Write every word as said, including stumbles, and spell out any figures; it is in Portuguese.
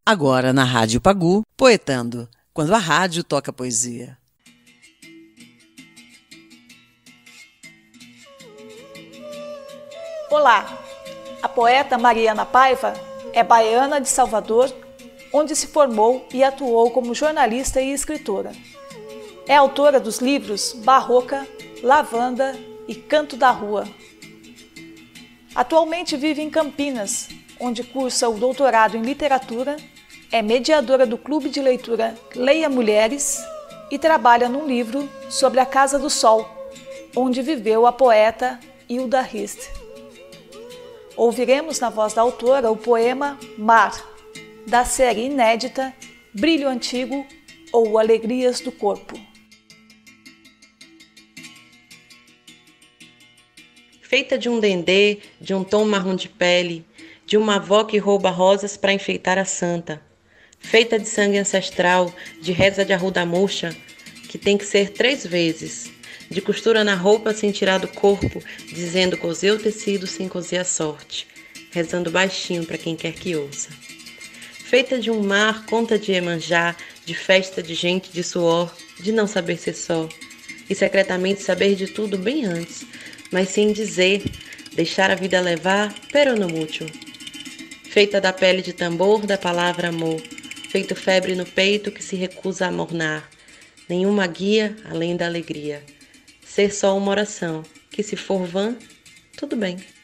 Agora na Rádio Pagu, Poetando, quando a rádio toca poesia. Olá, a poeta Mariana Paiva é baiana de Salvador, onde se formou e atuou como jornalista e escritora. É autora dos livros Barroca, Lavanda e Canto da Rua. Atualmente vive em Campinas, onde cursa o doutorado em literatura, é mediadora do Clube de Leitura Leia Mulheres e trabalha num livro sobre a Casa do Sol, onde viveu a poeta Hilda Hist. Ouviremos na voz da autora o poema Mar, da série inédita Brilho Antigo ou Alegrias do Corpo. Feita de um dendê, de um tom marrom de pele, de uma avó que rouba rosas para enfeitar a santa. Feita de sangue ancestral, de reza de arruda murcha, que tem que ser três vezes, de costura na roupa sem tirar do corpo, dizendo cozer o tecido sem cozer a sorte, rezando baixinho para quem quer que ouça. Feita de um mar, conta de Iemanjá, de festa de gente, de suor, de não saber ser só, e secretamente saber de tudo bem antes, mas sem dizer, deixar a vida levar, pero no mútil. Feita da pele de tambor da palavra amor, feito febre no peito que se recusa a mornar, nenhuma guia além da alegria. Ser só uma oração, que se for vã, tudo bem.